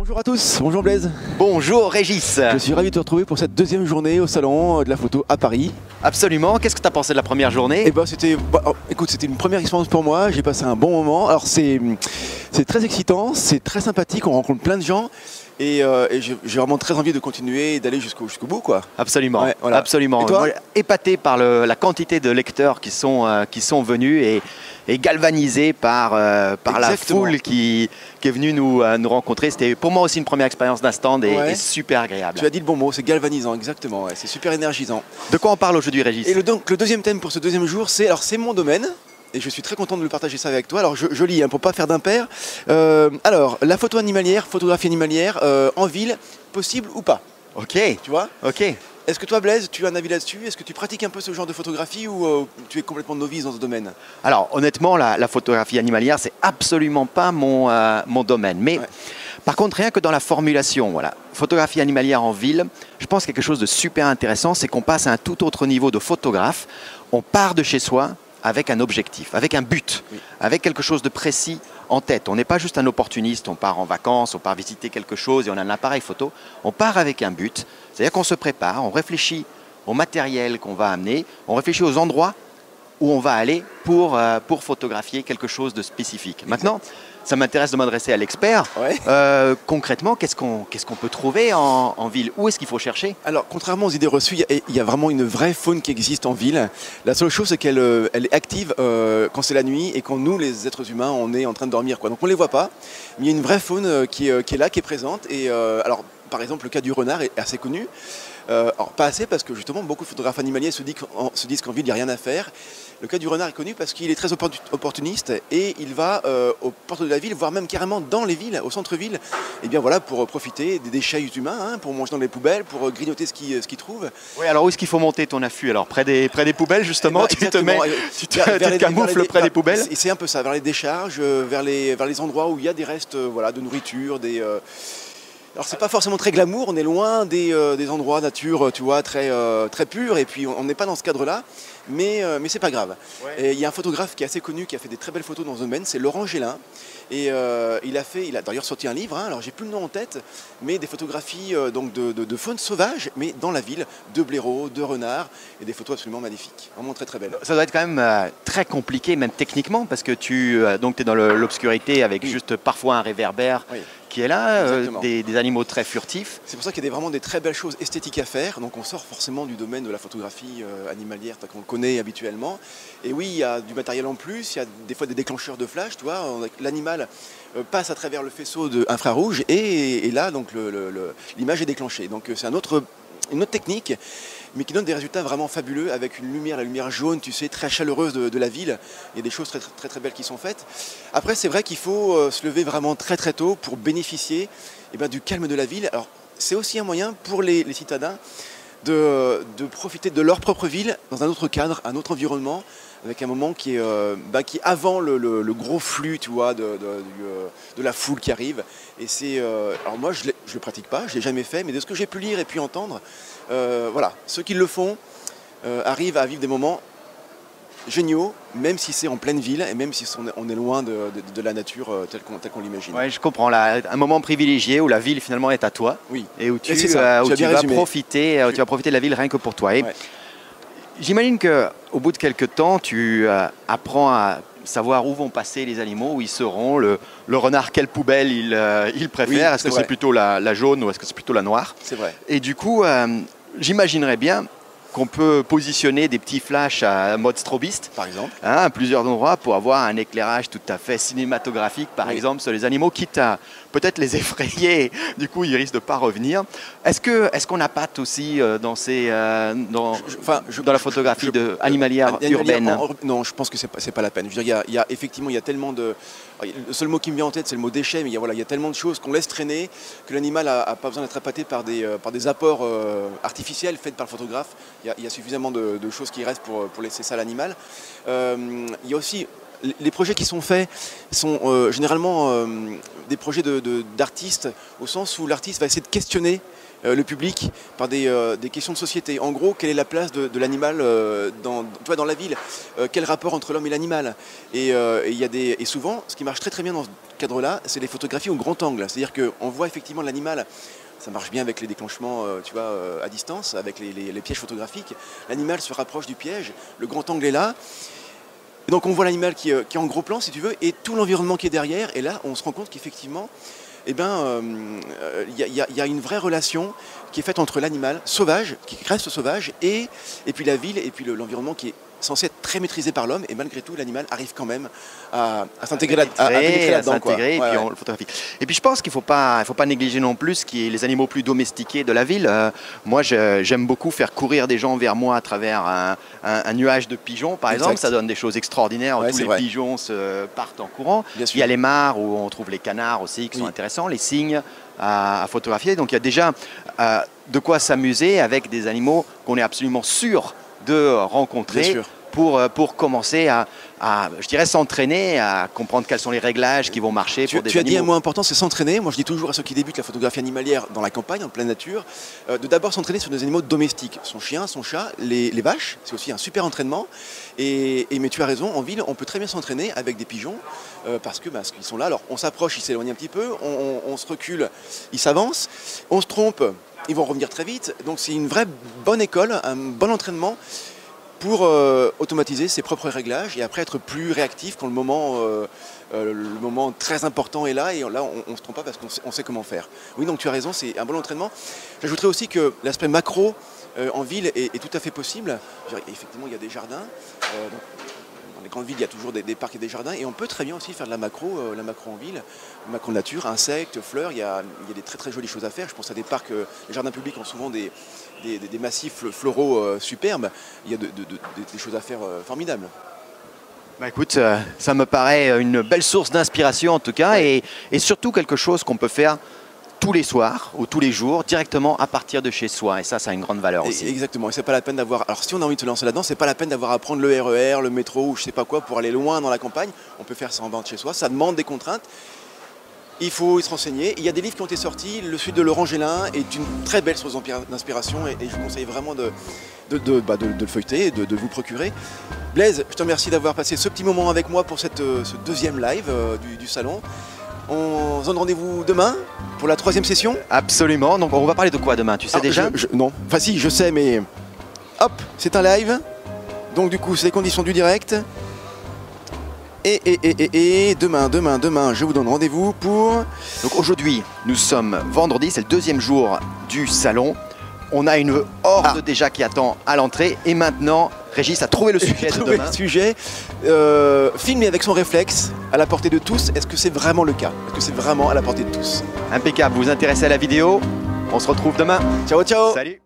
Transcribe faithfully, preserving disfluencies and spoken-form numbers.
Bonjour à tous, bonjour Blaise. Bonjour Régis. Je suis ravi de te retrouver pour cette deuxième journée au salon de la photo à Paris. Absolument, qu'est-ce que tu as pensé de la première journée? Eh ben c'était, bah, oh, écoute, c'était une première expérience pour moi, j'ai passé un bon moment. Alors c'est très excitant, c'est très sympathique, on rencontre plein de gens. Et, euh, et j'ai vraiment très envie de continuer et d'aller jusqu'au jusqu'au bout, quoi. Absolument, ouais, voilà. Absolument. Et toi? Moi, épaté par le, la quantité de lecteurs qui sont, euh, qui sont venus et, et galvanisés par, euh, par la foule qui, qui est venue nous, euh, nous rencontrer. C'était pour moi aussi une première expérience d'un stand et, ouais. et super agréable. Tu as dit le bon mot, c'est galvanisant, exactement. Ouais. C'est super énergisant. De quoi on parle aujourd'hui, Régis? Et le, donc, le deuxième thème pour ce deuxième jour, c'est alors c'est mon domaine. Et je suis très content de le partager ça avec toi. Alors je, je lis hein, pour pas faire d'impair. Euh, alors la photo animalière, photographie animalière euh, en ville, possible ou pas? Ok. Tu vois? Ok. Est-ce que toi Blaise, tu as un avis là-dessus? Est-ce que tu pratiques un peu ce genre de photographie ou euh, tu es complètement novice dans ce domaine? Alors honnêtement, la, la photographie animalière, c'est absolument pas mon, euh, mon domaine. Mais ouais. Par contre, rien que dans la formulation, voilà, photographie animalière en ville, je pense quelque chose de super intéressant, c'est qu'on passe à un tout autre niveau de photographe. On part de chez soi avec un objectif, avec un but, oui. Avec quelque chose de précis en tête. On n'est pas juste un opportuniste, on part en vacances, on part visiter quelque chose et on a un appareil photo. On part avec un but, c'est-à-dire qu'on se prépare, on réfléchit au matériel qu'on va amener, on réfléchit aux endroits où on va aller pour, euh, pour photographier quelque chose de spécifique. Exact. Maintenant, ça m'intéresse de m'adresser à l'expert. Ouais. Euh, concrètement, qu'est-ce qu'on qu'est-ce qu'on peut trouver en, en ville? Où est-ce qu'il faut chercher? Alors, contrairement aux idées reçues, il y, y a vraiment une vraie faune qui existe en ville. La seule chose, c'est qu'elle euh, elle est active euh, quand c'est la nuit et quand nous, les êtres humains, on est en train de dormir, quoi. Donc, on ne les voit pas. Mais il y a une vraie faune euh, qui, euh, qui est là, qui est présente. Et euh, alors, par exemple, le cas du renard est assez connu. Euh, alors, pas assez parce que justement, beaucoup de photographes animaliers se disent qu'en, se disent qu'en ville, il n'y a rien à faire. Le cas du renard est connu parce qu'il est très opportuniste et il va euh, aux portes de la ville, voire même carrément dans les villes, au centre-ville, et bien voilà, pour profiter des déchets humains, hein, pour manger dans les poubelles, pour grignoter ce qu'il ce qu'il trouve. Oui, alors où est-ce qu'il faut monter ton affût? Alors près des, près des poubelles justement, eh ben, tu te mets, tu te, vers, vers tu te camoufles les, près des poubelles? C'est un peu ça, vers les décharges, vers les, vers les endroits où il y a des restes voilà, de nourriture, des... Euh, Alors c'est pas forcément très glamour, on est loin des, euh, des endroits nature, tu vois, très, euh, très purs, et puis on n'est pas dans ce cadre-là, mais, euh, mais c'est pas grave. Ouais. Et il y a un photographe qui est assez connu, qui a fait des très belles photos dans ce domaine, c'est Laurent Gélin, et euh, il a fait, il a d'ailleurs sorti un livre, hein, alors j'ai plus le nom en tête, mais des photographies euh, donc de, de, de faune sauvage, mais dans la ville, de blaireaux, de renards, et des photos absolument magnifiques, vraiment très très belles. Ça doit être quand même euh, très compliqué, même techniquement, parce que tu euh, donc es dans l'obscurité avec oui. juste parfois un réverbère. Oui. Qui est là, euh, des, des animaux très furtifs. C'est pour ça qu'il y a des, vraiment des très belles choses esthétiques à faire. Donc on sort forcément du domaine de la photographie euh, animalière qu'on connaît habituellement. Et oui, il y a du matériel en plus, il y a des fois des déclencheurs de flash, tu vois. L'animal euh, passe à travers le faisceau de infrarouge et, et là, donc l'image est déclenchée. Donc c'est un autre, une autre technique, mais qui donne des résultats vraiment fabuleux avec une lumière, la lumière jaune, tu sais, très chaleureuse de, de la ville. Il y a des choses très très très, très belles qui sont faites. Après, c'est vrai qu'il faut euh, se lever vraiment très très tôt pour bénéficier eh ben, du calme de la ville. Alors, c'est aussi un moyen pour les, les citadins de, de profiter de leur propre ville dans un autre cadre, un autre environnement, avec un moment qui est, euh, bah, qui est avant le, le, le gros flux, tu vois, de, de, du, euh, de la foule qui arrive. Et c'est, euh, alors moi, je ne le pratique pas, je ne l'ai jamais fait, mais de ce que j'ai pu lire et pu entendre, euh, voilà, ceux qui le font euh, arrivent à vivre des moments géniaux, même si c'est en pleine ville et même si on est loin de, de, de la nature euh, telle qu'on qu'on l'imagine. Oui, je comprends. Là, un moment privilégié où la ville finalement est à toi. Oui. Et où tu, euh, où tu, tu vas profiter, euh, tu vas profiter de la ville rien que pour toi. Ouais. J'imagine qu'au bout de quelques temps, tu euh, apprends à savoir où vont passer les animaux, où ils seront. Le, le renard, quelle poubelle il, euh, il préfère. Oui, est-ce que c'est plutôt la, la jaune ou est-ce que c'est plutôt la noire? C'est vrai. Et du coup, euh, j'imaginerais bien qu'on peut positionner des petits flashs à mode strobiste, par exemple, hein, à plusieurs endroits pour avoir un éclairage tout à fait cinématographique, par oui. exemple, sur les animaux, quitte à peut-être les effrayer, du coup ils risquent de ne pas revenir. Est-ce que est-ce qu'on n'a pas aussi euh, dans, ces, euh, dans, je, enfin, je, dans la photographie je, de, animalière euh, urbaine en, en, Non, je pense que ce n'est pas, pas la peine. Je veux dire, il y a, il y a, effectivement, il y a tellement de... Le seul mot qui me vient en tête, c'est le mot déchet, mais il y a, voilà, il y a tellement de choses qu'on laisse traîner que l'animal n'a pas besoin d'être appâté par des, euh, par des apports euh, artificiels faits par le photographe. Il y a, il y a suffisamment de, de choses qui restent pour, pour laisser ça à l'animal. Euh, il y a aussi les projets qui sont faits sont euh, généralement euh, des projets de, de, d'artistes, au sens où l'artiste va essayer de questionner euh, le public par des, euh, des questions de société. En gros, quelle est la place de, de l'animal euh, dans, tu vois, dans la ville, euh, quel rapport entre l'homme et l'animal. Et, euh, et, y a des, et souvent, ce qui marche très très bien dans ce cadre-là, c'est les photographies au grand angle. C'est-à-dire qu'on voit effectivement l'animal. Ça marche bien avec les déclenchements euh, tu vois, euh, à distance, avec les, les, les pièges photographiques. L'animal se rapproche du piège, le grand angle est là. Et donc on voit l'animal qui, euh, qui est en gros plan, si tu veux, et tout l'environnement qui est derrière. Et là, on se rend compte qu'effectivement, eh ben, euh, y, a, y, a, y a une vraie relation qui est faite entre l'animal sauvage, qui reste sauvage, et, et puis la ville, et puis le, l'environnement qui est censé être très maîtrisé par l'homme, et malgré tout, l'animal arrive quand même à, à s'intégrer là, à, à là-dedans. À s'intégrer, et, ouais, puis ouais. on le photographie. Et puis je pense qu'il ne faut pas, il faut pas négliger non plus ce qui est les animaux plus domestiqués de la ville. Euh, moi, je, j'aime beaucoup faire courir des gens vers moi à travers un, un, un nuage de pigeons, par exemple. Exact. Ça donne des choses extraordinaires, où ouais, tous les vrai. pigeons se partent en courant. Il y a les mares, où on trouve les canards aussi, qui oui. sont intéressants, les cygnes à, à photographier. Donc il y a déjà euh, de quoi s'amuser avec des animaux qu'on est absolument sûr de rencontrer pour, pour commencer à, à, je dirais, s'entraîner, à comprendre quels sont les réglages qui vont marcher tu, pour des tu animaux. Tu as dit un mot important, c'est s'entraîner. Moi, je dis toujours à ceux qui débutent la photographie animalière dans la campagne, en pleine nature, euh, de d'abord s'entraîner sur des animaux domestiques. Son chien, son chat, les, les vaches, c'est aussi un super entraînement. Et, et, mais tu as raison, en ville, on peut très bien s'entraîner avec des pigeons, euh, parce que bah, parce qu'ils sont là. Alors, on s'approche, ils s'éloignent un petit peu, on, on, on se recule, ils s'avancent, on se trompe, ils vont revenir très vite. Donc, c'est une vraie bonne école, un bon entraînement pour euh, automatiser ses propres réglages et après être plus réactif quand le moment, euh, euh, le moment très important est là et là on ne se trompe pas parce qu'on sait, on sait comment faire. Oui, donc tu as raison, c'est un bon entraînement. J'ajouterais aussi que l'aspect macro euh, en ville est, est tout à fait possible. Je veux dire, effectivement, il y a des jardins. Euh, donc, dans les grandes villes, il y a toujours des, des parcs et des jardins et on peut très bien aussi faire de la macro, euh, la macro en ville, macro nature, insectes, fleurs. Il y, a, il y a des très très jolies choses à faire. Je pense à des parcs, euh, les jardins publics ont souvent des Des, des, des massifs floraux euh, superbes, il y a de, de, de, des choses à faire euh, formidables. Bah écoute, euh, ça me paraît une belle source d'inspiration en tout cas, ouais. et, et surtout quelque chose qu'on peut faire tous les soirs ou tous les jours, directement à partir de chez soi. Et ça, ça a une grande valeur aussi. Et, exactement, et c'est pas la peine d'avoir... Alors si on a envie de se lancer là-dedans, c'est pas la peine d'avoir à prendre le R E R, le métro ou je sais pas quoi pour aller loin dans la campagne. On peut faire ça en bas de chez soi, ça demande des contraintes. Il faut se renseigner. Il y a des livres qui ont été sortis. Le Sud de Laurent Gélin est une très belle source d'inspiration et, et je vous conseille vraiment de, de, de, bah de, de le feuilleter et de, de vous procurer. Blaise, je te remercie d'avoir passé ce petit moment avec moi pour cette, ce deuxième live euh, du, du salon. On se donne rendez-vous demain pour la troisième session. Absolument. Donc on va parler de quoi demain? Tu sais ah, déjà je, je, Non. Enfin si, je sais, mais hop, c'est un live. Donc du coup, c'est les conditions du direct. Et, et, et, et, et demain, demain, demain, je vous donne rendez-vous pour... Donc aujourd'hui, nous sommes vendredi, c'est le deuxième jour du salon. On a une horde ah. déjà qui attend à l'entrée. Et maintenant, Régis a trouvé le sujet de demain. Le sujet, euh, filmé avec son réflexe, à la portée de tous. Est-ce que c'est vraiment le cas? Est-ce que c'est vraiment à la portée de tous? Impeccable, vous vous intéressez à la vidéo? On se retrouve demain. Ciao, ciao. Salut.